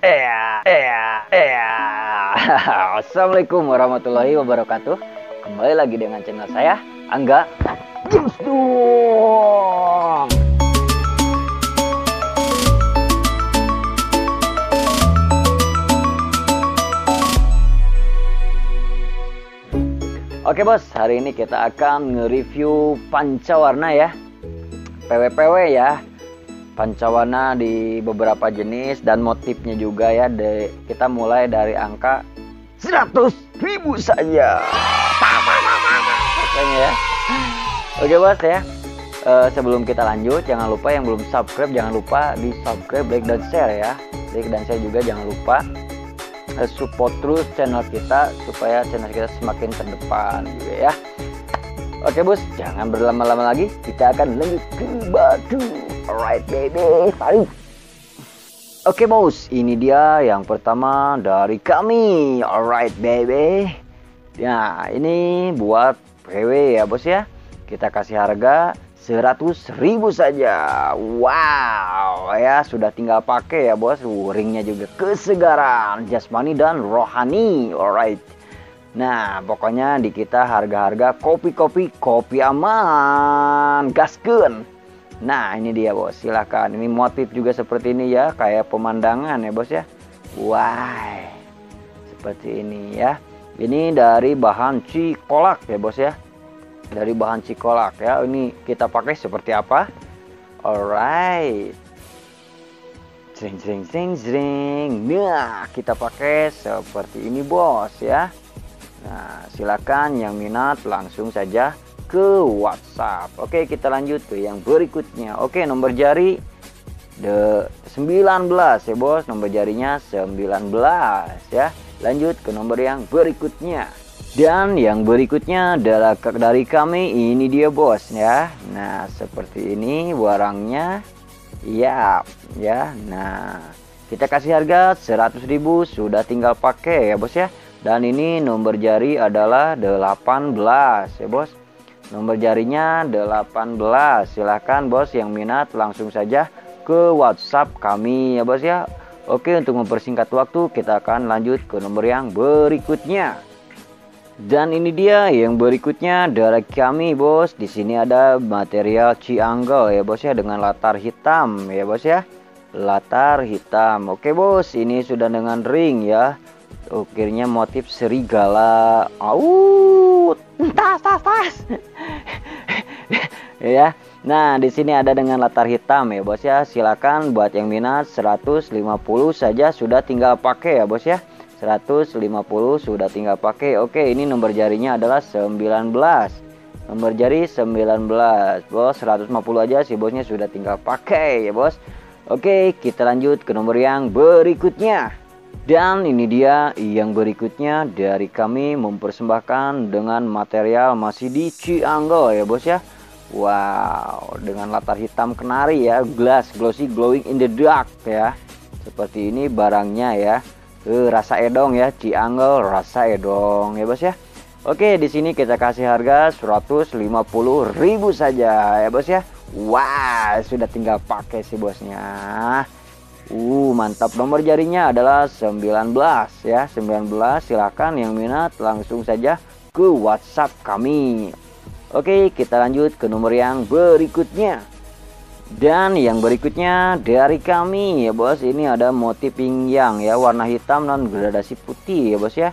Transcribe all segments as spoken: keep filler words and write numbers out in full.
Ya, ya, ya. Assalamualaikum warahmatullahi wabarakatuh. Kembali lagi dengan channel saya, Angga Games dong. Oke bos, hari ini kita akan nge-review pancawarna ya, P W P W ya, pancawarna di beberapa jenis dan motifnya juga ya. De, kita mulai dari angka seratus ribu saja. Pokoknya ya. Oke bos ya, e, sebelum kita lanjut, jangan lupa yang belum subscribe, jangan lupa di subscribe, like dan share ya. Like dan share juga jangan lupa support terus channel kita supaya channel kita semakin ke depan juga ya. Oke bos, jangan berlama-lama lagi, kita akan lanjut ke batu. Alright baby, tarik. Oke bos, ini dia yang pertama dari kami. Alright baby. Ya, ini buat P W ya bos ya. Kita kasih harga seratus ribu saja. Wow ya, sudah tinggal pakai ya bos. Ringnya juga kesegaran jasmani dan rohani. Alright. Nah pokoknya di kita harga-harga kopi-kopi kopi aman gaskeun. Nah ini dia bos, silahkan. Ini motif juga seperti ini ya, kayak pemandangan ya bos ya. Wah, seperti ini ya. Ini dari bahan cikolak ya bos ya, dari bahan cikolak ya. Ini kita pakai seperti apa? Alright, jreng jreng jreng jreng. Nah kita pakai seperti ini bos ya. Nah silakan yang minat langsung saja ke WhatsApp. Oke, kita lanjut ke yang berikutnya. Oke, nomor jari the sembilan belas ya bos, nomor jarinya sembilan belas ya. Lanjut ke nomor yang berikutnya. Dan yang berikutnya adalah dari kami, ini dia bos ya. Nah seperti ini barangnya ya ya. Nah kita kasih harga seratus ribu, sudah tinggal pakai ya bos ya. Dan ini nomor jari adalah delapan belas ya bos, nomor jarinya delapan belas. Silahkan bos yang minat langsung saja ke WhatsApp kami ya bos ya. Oke, untuk mempersingkat waktu kita akan lanjut ke nomor yang berikutnya. Dan ini dia yang berikutnya dari kami bos. Di sini ada material ciangle ya bos ya, dengan latar hitam ya bos ya, latar hitam. Oke bos, ini sudah dengan ring ya. Ukirnya motif serigala. Au, tas tas tas. Ya. Nah, di sini ada dengan latar hitam ya bos ya. Silakan buat yang minat seratus lima puluh saja sudah tinggal pakai ya bos ya. seratus lima puluh sudah tinggal pakai. Oke, ini nomor jarinya adalah sembilan belas. Nomor jari sembilan belas. Bos, seratus lima puluh aja si bosnya sudah tinggal pakai ya bos. Oke, kita lanjut ke nomor yang berikutnya. Dan ini dia yang berikutnya dari kami, mempersembahkan dengan material masih di ciangle ya bos ya. Wow, dengan latar hitam kenari ya, glass glossy glowing in the dark ya. Seperti ini barangnya ya. Eh, rasa edong ya, ciangle rasa edong ya bos ya. Oke, di sini kita kasih harga seratus lima puluh ribu saja ya bos ya. Wah, sudah tinggal pakai si bosnya. Uh, mantap. Nomor jarinya adalah sembilan belas ya, sembilan belas. Silakan yang minat langsung saja ke WhatsApp kami. Oke, kita lanjut ke nomor yang berikutnya. Dan yang berikutnya dari kami ya bos, ini ada motif yin yang ya, warna hitam dan gradasi putih ya bos ya.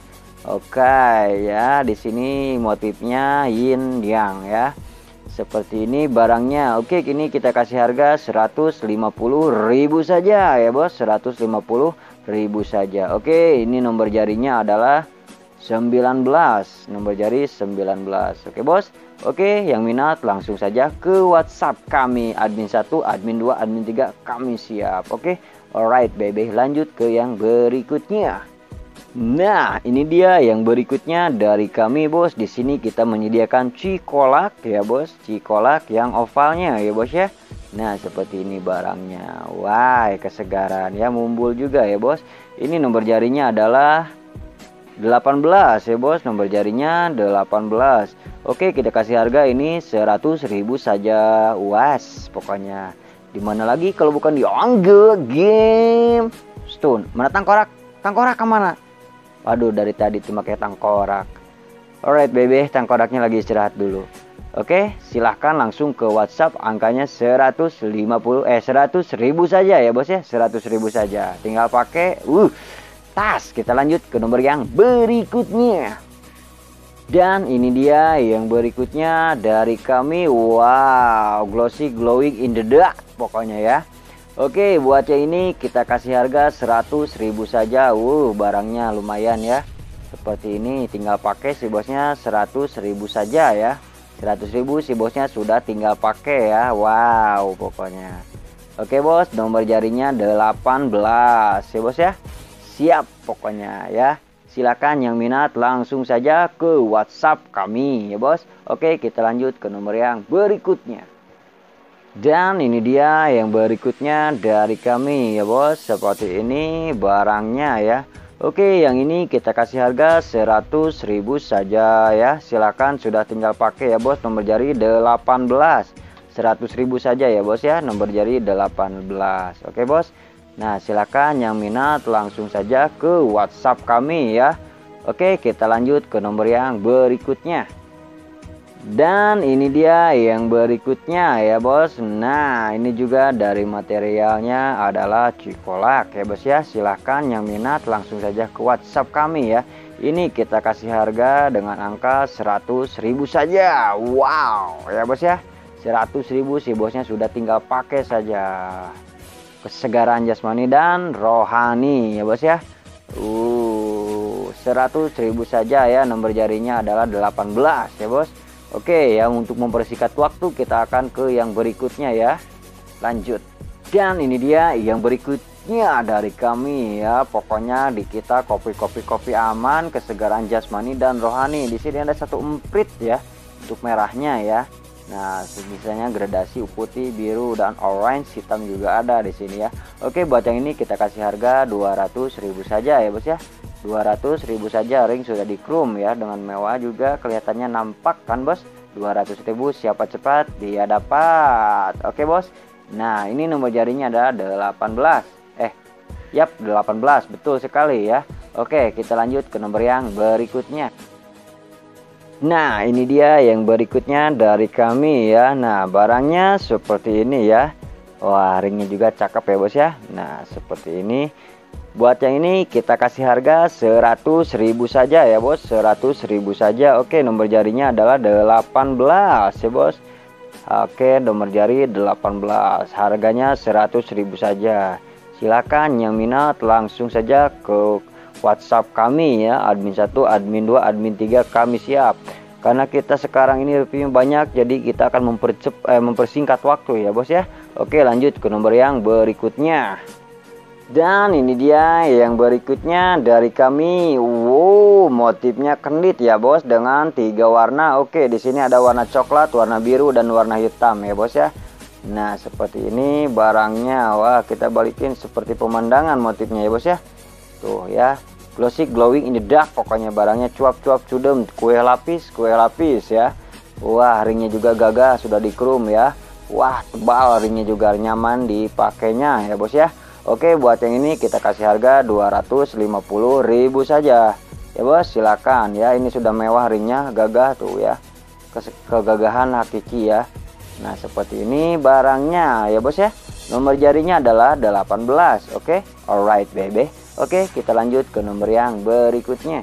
Oke ya, di sini motifnya yin yang ya. Seperti ini barangnya. Oke, kini kita kasih harga seratus lima puluh ribu saja ya bos, seratus lima puluh ribu saja. Oke, ini nomor jarinya adalah sembilan belas, nomor jari sembilan belas. Oke bos. Oke, yang minat langsung saja ke WhatsApp kami, admin satu, admin dua, admin tiga, kami siap. Oke, alright baby, lanjut ke yang berikutnya. Nah, ini dia yang berikutnya dari kami bos. Di sini kita menyediakan cikolak ya bos, cikolak yang ovalnya ya bos ya. Nah, seperti ini barangnya. Wah, kesegaran ya, mumbul juga ya bos. Ini nomor jarinya adalah delapan belas ya bos, nomor jarinya delapan belas. Oke, kita kasih harga ini seratus ribu saja. Was, pokoknya Dimana lagi kalau bukan di Angga Game stun. Mana tengkorak? Tengkorak kemana? Waduh, dari tadi cuma kayak tengkorak. Alright baby, tengkoraknya lagi istirahat dulu. Oke, silahkan langsung ke WhatsApp, angkanya seratus lima puluh eh seratus ribu saja ya bos ya, seratus ribu saja. Tinggal pakai uh tas. Kita lanjut ke nomor yang berikutnya. Dan ini dia yang berikutnya dari kami. Wow, glossy glowing in the dark pokoknya ya. Oke, buat yang ini kita kasih harga seratus ribu saja. Uh, barangnya lumayan ya. Seperti ini, tinggal pakai si bosnya seratus ribu saja ya. seratus ribu si bosnya sudah tinggal pakai ya. Wow, pokoknya. Oke bos, nomor jarinya delapan belas ya bos ya. Siap pokoknya ya. Silakan yang minat langsung saja ke WhatsApp kami ya bos. Oke, kita lanjut ke nomor yang berikutnya. Dan ini dia yang berikutnya dari kami ya bos. Seperti ini barangnya ya. Oke, yang ini kita kasih harga seratus ribu saja ya. Silakan sudah tinggal pakai ya bos. Nomor jari delapan belas. seratus ribu saja ya bos ya. Nomor jari delapan belas. Oke bos. Nah, silakan yang minat langsung saja ke WhatsApp kami ya. Oke, kita lanjut ke nomor yang berikutnya. Dan ini dia yang berikutnya ya bos. Nah, ini juga dari materialnya adalah cikolak ya bos ya. Silahkan yang minat langsung saja ke WhatsApp kami ya. Ini kita kasih harga dengan angka seratus ribu saja. Wow ya bos ya, seratus ribu si bosnya sudah tinggal pakai saja. Kesegaran jasmani dan rohani ya bos ya. Uh, seratus ribu saja ya. Nomor jarinya adalah delapan belas ya bos. Oke ya, untuk mempersingkat waktu kita akan ke yang berikutnya ya. Lanjut. Dan ini dia yang berikutnya dari kami ya. Pokoknya di kita kopi-kopi kopi aman, kesegaran jasmani dan rohani. Di sini ada satu emprit ya untuk merahnya ya. Nah, sisanya gradasi putih, biru dan orange, hitam juga ada di sini ya. Oke, buat yang ini kita kasih harga dua ratus ribu saja ya bos ya. dua ratus ribu saja, ring sudah di chrome ya, dengan mewah juga, kelihatannya nampak kan bos. Dua ratus ribu, siapa cepat dia dapat. Oke bos. Nah, ini nomor jarinya adalah delapan belas. Eh, yap, delapan belas, betul sekali ya. Oke, kita lanjut ke nomor yang berikutnya. Nah, ini dia yang berikutnya dari kami ya. Nah, barangnya seperti ini ya. Wah, ringnya juga cakep ya bos ya. Nah, seperti ini. Buat yang ini kita kasih harga seratus ribu saja ya bos. Seratus ribu saja. Oke, nomor jarinya adalah delapan belas ya bos. Oke, nomor jari delapan belas. Harganya seratus ribu saja. Silakan yang minat langsung saja ke WhatsApp kami ya. Admin satu, admin dua, admin tiga kami siap. Karena kita sekarang ini reviewnya banyak, jadi kita akan mempercep, eh, mempersingkat waktu ya bos ya. Oke, lanjut ke nomor yang berikutnya. Dan ini dia yang berikutnya dari kami. Wow, motifnya kendit ya bos, dengan tiga warna. Oke, di sini ada warna coklat, warna biru dan warna hitam ya bos ya. Nah, seperti ini barangnya. Wah, kita balikin seperti pemandangan motifnya ya bos ya. Tuh ya, glossy glowing in the dark. Pokoknya barangnya cuap-cuap cudem, kue lapis, kue lapis ya. Wah, ringnya juga gagah, sudah di chrome ya. Wah, tebal, ringnya juga nyaman dipakainya ya bos ya. Oke, buat yang ini kita kasih harga dua ratus lima puluh ribu saja ya bos. Silakan ya, ini sudah mewah, ringnya gagah tuh ya, kegagahan hakiki ya. Nah, seperti ini barangnya ya bos ya. Nomor jarinya adalah delapan belas. Oke, alright baby. Oke, kita lanjut ke nomor yang berikutnya.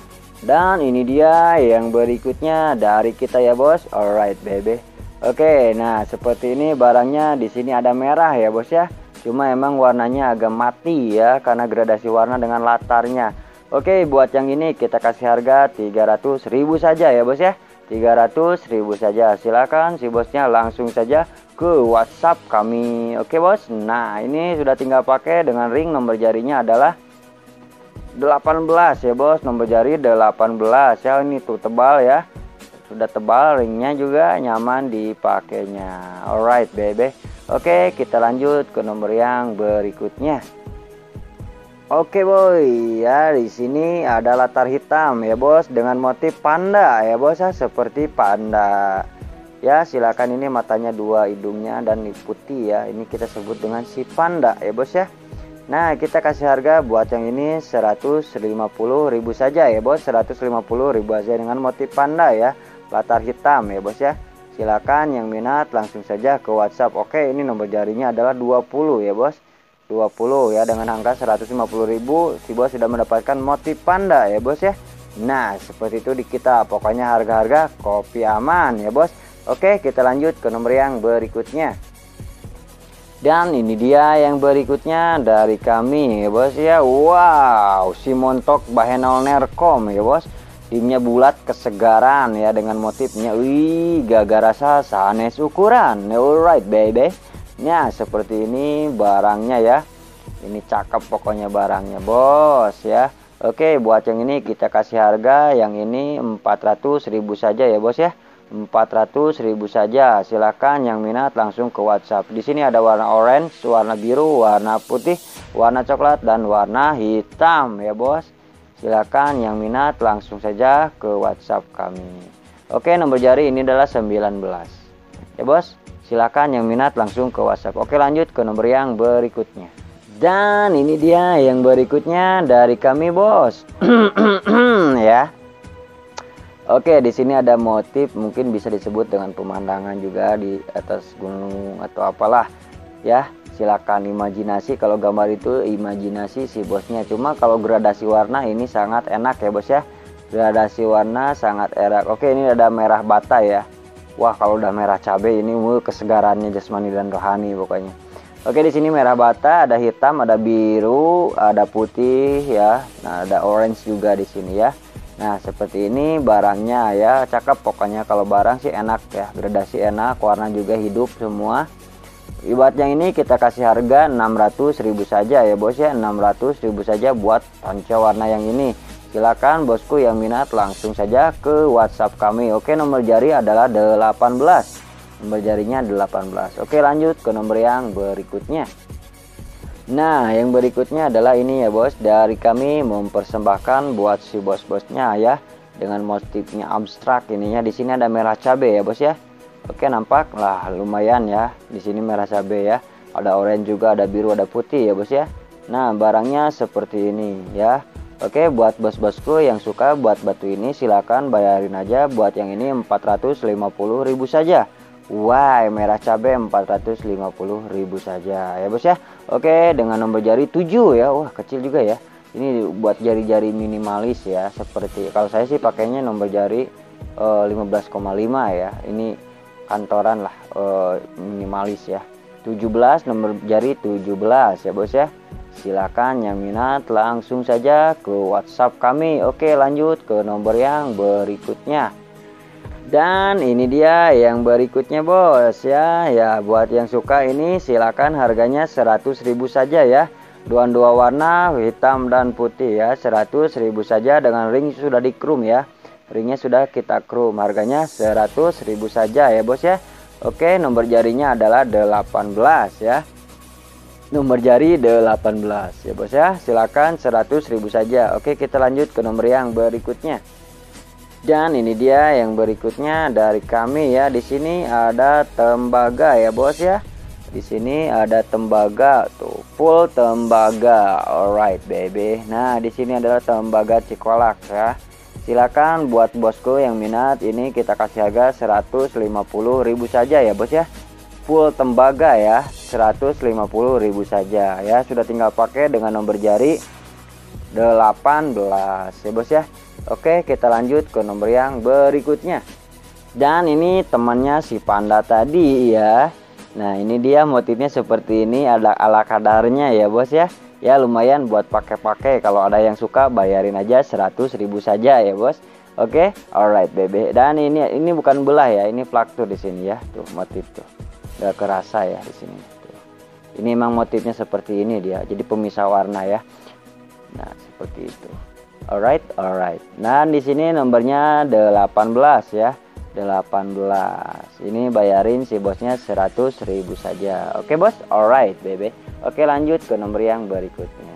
Dan ini dia yang berikutnya dari kita ya bos. Alright baby. Oke, nah seperti ini barangnya. Di sini ada merah ya bos ya. Cuma emang warnanya agak mati ya, karena gradasi warna dengan latarnya. Oke, buat yang ini kita kasih harga tiga ratus ribu saja ya bos ya. tiga ratus ribu saja. Silakan si bosnya langsung saja ke WhatsApp kami. Oke bos. Nah, ini sudah tinggal pakai dengan ring. Nomor jarinya adalah delapan belas ya bos. Nomor jari delapan belas ya. Ini tuh tebal ya, sudah tebal, ringnya juga nyaman dipakainya. Alright baby. Oke, kita lanjut ke nomor yang berikutnya. Oke boy, ya di sini ada latar hitam ya bos, dengan motif panda ya bos ya, seperti panda. Ya, silakan, ini matanya dua, hidungnya dan putih ya. Ini kita sebut dengan si panda ya bos ya. Nah, kita kasih harga buat yang ini seratus lima puluh ribu saja ya bos, seratus lima puluh ribu aja dengan motif panda ya, latar hitam ya bos ya. Silakan yang minat langsung saja ke WhatsApp. Oke, ini nomor jarinya adalah dua puluh ya bos, dua puluh ya, dengan angka seratus lima puluh ribu si bos sudah mendapatkan motif panda ya bos ya. Nah, seperti itu di kita, pokoknya harga-harga kopi aman ya bos. Oke, kita lanjut ke nomor yang berikutnya. Dan ini dia yang berikutnya dari kami ya bos ya. Wow, si montok Bahenol Nerkom ya bos. Timnya bulat kesegaran ya, dengan motifnya wih gaga rasa sanes ukuran. Alright baby. Nah, seperti ini barangnya ya. Ini cakep pokoknya barangnya bos ya. Oke, buat yang ini kita kasih harga yang ini empat ratus ribu saja ya bos ya. empat ratus ribu saja. Silakan yang minat langsung ke WhatsApp. Di sini ada warna orange, warna biru, warna putih, warna coklat dan warna hitam ya bos. Silakan yang minat langsung saja ke WhatsApp kami. Oke, nomor jari ini adalah sembilan belas ya bos. Silakan yang minat langsung ke WhatsApp. Oke, lanjut ke nomor yang berikutnya. Dan ini dia yang berikutnya dari kami bos. Ya. Oke, di sini ada motif mungkin bisa disebut dengan pemandangan juga di atas gunung atau apalah ya. Silakan imajinasi, kalau gambar itu imajinasi si bosnya. Cuma kalau gradasi warna ini sangat enak ya bos ya. Gradasi warna sangat enak. Oke, ini ada merah bata ya. Wah, kalau udah merah cabai ini uh, kesegarannya jasmani dan rohani pokoknya. Oke, di sini merah bata, ada hitam, ada biru, ada putih ya. Nah, ada orange juga di sini ya. Nah, seperti ini barangnya ya, cakep pokoknya. Kalau barang sih enak ya, gradasi enak, warna juga hidup semua. Buat yang ini kita kasih harga enam ratus ribu saja ya bos ya, enam ratus ribu saja buat ponco warna yang ini. Silakan bosku yang minat langsung saja ke WhatsApp kami. Oke, nomor jari adalah delapan belas. Nomor jarinya delapan belas. Oke, lanjut ke nomor yang berikutnya. Nah, yang berikutnya adalah ini ya bos, dari kami mempersembahkan buat si bos-bosnya ya, dengan motifnya abstrak ininya. Di sini ada merah cabai ya bos ya. Oke, nampak lah lumayan ya. Di sini merah cabai ya. Ada orange juga, ada biru, ada putih ya bos ya. Nah, barangnya seperti ini ya. Oke, buat bos-bosku yang suka buat batu ini silakan bayarin aja. Buat yang ini empat ratus lima puluh ribu saja. Wah, merah cabai empat ratus lima puluh ribu saja ya bos ya. Oke, dengan nomor jari tujuh ya. Wah, kecil juga ya. Ini buat jari-jari minimalis ya. Seperti kalau saya sih pakainya nomor jari uh, lima belas koma lima ya. Ini kantoran lah, uh, minimalis ya. tujuh belas, nomor jari tujuh belas ya bos ya. Silakan yang minat langsung saja ke WhatsApp kami. Oke, lanjut ke nomor yang berikutnya. Dan ini dia yang berikutnya bos ya. Ya, buat yang suka ini silakan harganya seratus ribu saja ya. Dua dua warna hitam dan putih ya, seratus ribu saja dengan ring sudah di chrome ya. Ringnya sudah kita chrome, harganya seratus ribu saja ya bos ya. Oke, nomor jarinya adalah delapan belas ya. Nomor jari delapan belas ya bos ya. Silakan seratus ribu saja. Oke, kita lanjut ke nomor yang berikutnya. Dan ini dia yang berikutnya dari kami ya. Di sini ada tembaga ya bos ya. Di sini ada tembaga tuh, full tembaga. Alright baby. Nah, di sini adalah tembaga cikolak ya. Silakan buat bosku yang minat, ini kita kasih harga seratus lima puluh ribu saja ya bos ya. Full tembaga ya, seratus lima puluh ribu saja ya. Sudah tinggal pakai dengan nomor jari delapan belas ya bos ya. Oke, kita lanjut ke nomor yang berikutnya. Dan ini temannya si panda tadi ya. Nah, ini dia motifnya seperti ini, ada ala kadarnya ya bos ya. Ya, lumayan buat pakai-pakai. Kalau ada yang suka bayarin aja seratus ribu saja ya bos. Oke, alright baby. Dan ini ini bukan belah ya, ini flaktur di sini ya. Tuh motif tuh. Gak kerasa ya di sini. Tuh. Ini memang motifnya seperti ini dia. Jadi pemisah warna ya. Nah, seperti itu. Alright, alright. Nah, di sini nomornya delapan belas ya. delapan belas. Ini bayarin si bosnya seratus ribu saja. Oke, bos. Alright, baby. Oke, lanjut ke nomor yang berikutnya.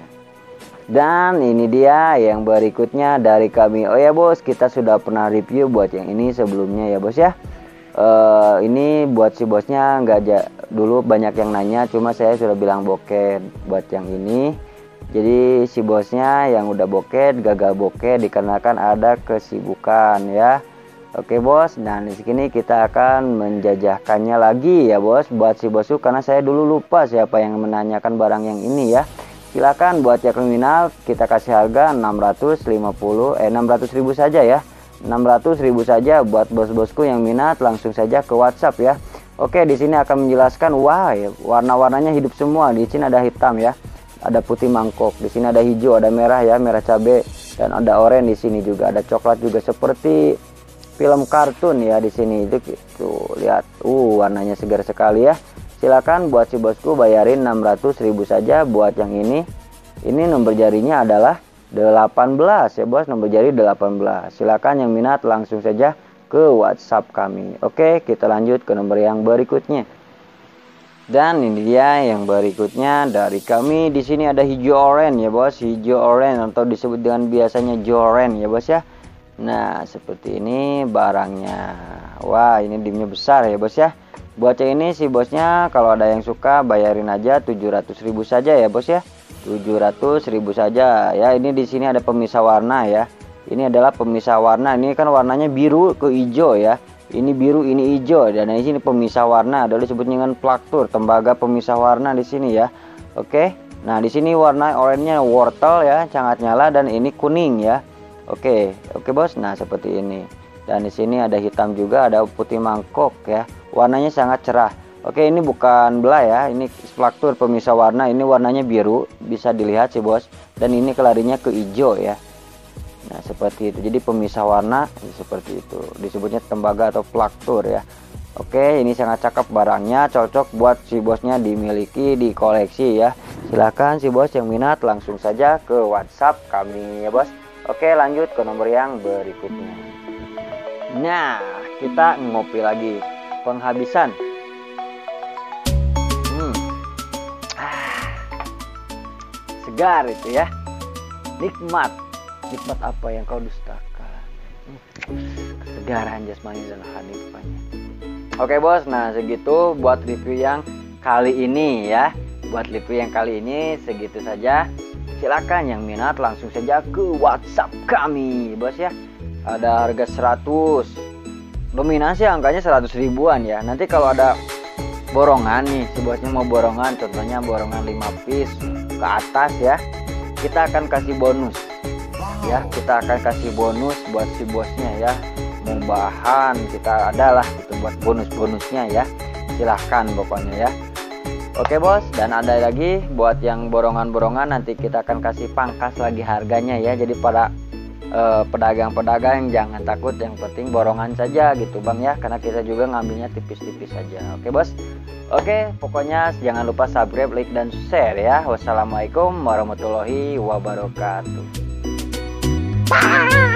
Dan ini dia yang berikutnya dari kami. Oh ya, bos, kita sudah pernah review buat yang ini sebelumnya ya, bos ya. Uh, ini buat si bosnya nggak dulu banyak yang nanya, cuma saya sudah bilang bokeh buat yang ini. Jadi si bosnya yang udah bokeh gagal bokeh dikarenakan ada kesibukan ya. Oke bos, nah di sini kita akan menjajahkannya lagi ya bos buat si bosku, karena saya dulu lupa siapa yang menanyakan barang yang ini ya. Silakan buat yang kriminal kita kasih harga enam ratus lima puluh eh enam ratus ribu saja ya. enam ratus ribu saja buat bos-bosku yang minat, langsung saja ke WhatsApp ya. Oke, di sini akan menjelaskan wah ya, warna-warnanya hidup semua. Di sini ada hitam ya. Ada putih mangkok. Di sini ada hijau, ada merah ya, merah cabai, dan ada oranye di sini juga. Ada coklat juga seperti film kartun ya di sini. Itu tuh lihat. Uh, warnanya segar sekali ya. Silakan buat si bosku bayarin enam ratus ribu saja buat yang ini. Ini nomor jarinya adalah delapan belas ya bos, nomor jari delapan belas. Silakan yang minat langsung saja ke WhatsApp kami. Oke, kita lanjut ke nomor yang berikutnya. Dan ini dia yang berikutnya dari kami. Di sini ada hijau oranye ya bos, hijau oranye atau disebut dengan biasanya joren ya bos ya. Nah, seperti ini barangnya. Wah, ini dimnya besar ya bos ya. Buat yang ini si bosnya kalau ada yang suka bayarin aja tujuh ratus ribu saja ya bos ya. tujuh ratus ribu saja ya. Ini di sini ada pemisah warna ya. Ini adalah pemisah warna. Ini kan warnanya biru ke hijau ya. Ini biru, ini hijau. Dan di sini pemisah warna adalah disebutnya dengan plaktur, tembaga pemisah warna di sini ya. Oke. Nah, di sini warna oranye wortel ya, sangat nyala, dan ini kuning ya. Oke. Oke bos. Nah, seperti ini. Dan di sini ada hitam juga, ada putih mangkok ya. Warnanya sangat cerah. Oke, ini bukan belah ya, ini plaktur pemisah warna. Ini warnanya biru, bisa dilihat sih bos. Dan ini kelarinya ke hijau ya. Nah, seperti itu. Jadi pemisah warna seperti itu. Disebutnya tembaga atau plaktur ya. Oke, ini sangat cakep barangnya, cocok buat si bosnya dimiliki, dikoleksi ya. Silahkan si bos yang minat langsung saja ke WhatsApp kami ya bos. Oke, lanjut ke nomor yang berikutnya. Nah, kita ngopi lagi. Penghabisan. Hmm. Ah, segar itu ya. Nikmat. Nikmat apa yang kau dustakan? Hmm. Kesegaran jasmani dan hanifannya. Oke bos, nah segitu buat review yang kali ini ya. Buat review yang kali ini segitu saja. Silakan yang minat langsung saja ke WhatsApp kami bos ya. Ada harga seratus. Dominasi angkanya seratus ribuan ya. Nanti kalau ada borongan nih, si bosnya mau borongan, contohnya borongan lima piece ke atas ya, kita akan kasih bonus ya. Kita akan kasih bonus buat si bosnya ya. Mau bahan kita adalah itu buat bonus-bonusnya ya. Silahkan pokoknya ya. Oke bos, dan ada lagi buat yang borongan-borongan nanti kita akan kasih pangkas lagi harganya ya. Jadi pada pedagang-pedagang jangan takut, yang penting borongan saja gitu bang ya, karena kita juga ngambilnya tipis-tipis saja. Oke bos. Oke, pokoknya jangan lupa subscribe, like, dan share ya. Wassalamualaikum warahmatullahi wabarakatuh.